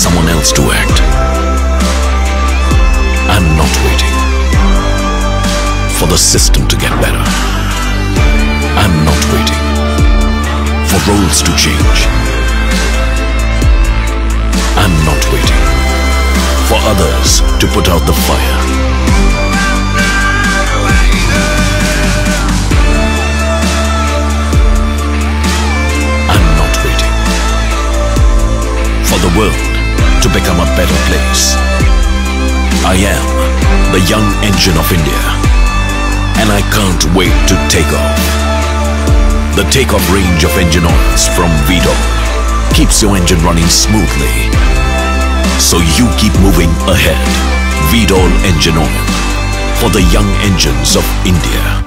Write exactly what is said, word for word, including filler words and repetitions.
someone else to act. I'm not waiting for the system to get better. I'm not waiting for roles to change. I'm not waiting for others to put out the fire. I'm not waiting for the world to become a better place. I am the young engine of India, and I can't wait to take off. The takeoff range of engine oils from Vitol keeps your engine running smoothly, so you keep moving ahead. Vitol engine oil for the young engines of India.